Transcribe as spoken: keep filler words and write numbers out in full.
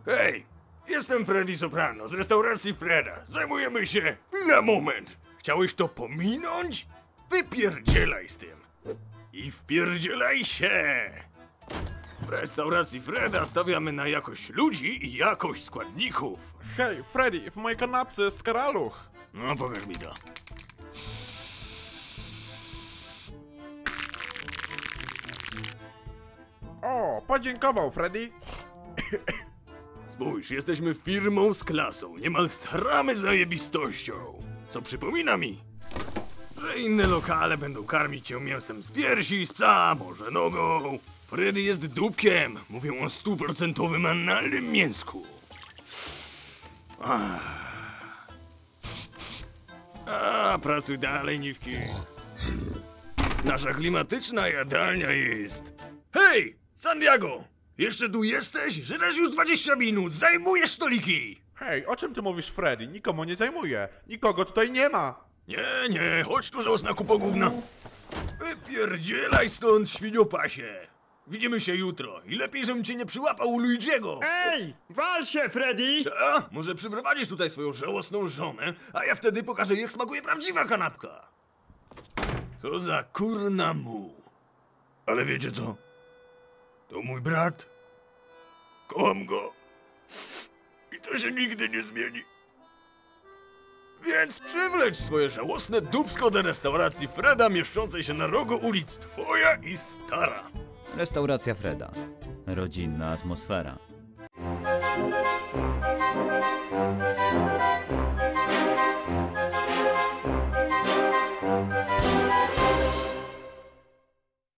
Hej, jestem Freddy Soprano z restauracji Freda. Zajmujemy się... Na moment! Chciałeś to pominąć? Wypierdzielaj z tym. I wpierdzielaj się! W restauracji Freda stawiamy na jakość ludzi i jakość składników. Hej, Freddy, w mojej kanapce jest karaluch. No, pokaż mi to. O, podziękował, Freddy. Spójrz, jesteśmy firmą z klasą, niemal sramy zajebistością. Co przypomina mi, że inne lokale będą karmić cię mięsem z piersi, z psa, może nogą. Freddy jest dupkiem, mówią o stuprocentowym analnym mięsku. Ach. A, pracuj dalej, niwki. Nasza klimatyczna jadalnia jest... Hej, Santiago! Jeszcze tu jesteś? Żydasz już dwadzieścia minut, zajmujesz stoliki! Hej, o czym ty mówisz, Freddy? Nikomu nie zajmuję. Nikogo tutaj nie ma. Nie, nie, chodź tu, żałosna kupo gówna. Wypierdzielaj stąd, świniopasie. Widzimy się jutro i lepiej, żebym cię nie przyłapał u Luigiego. Ej, wal się, Freddy! A, może przyprowadzisz tutaj swoją żałosną żonę, a ja wtedy pokażę, jak smakuje prawdziwa kanapka. Co za kurna mu. Ale wiecie co? To mój brat. Kocham go. I to się nigdy nie zmieni. Więc przywleć swoje żałosne dupsko do restauracji Freda mieszczącej się na rogu ulic Twoja i Stara. Restauracja Freda. Rodzinna atmosfera.